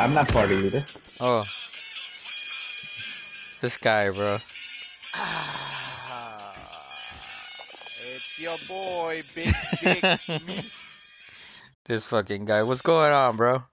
I'm not party leader. Oh, this guy, bro. Ah, it's your boy, Big Dick Miss. This fucking guy. What's going on, bro?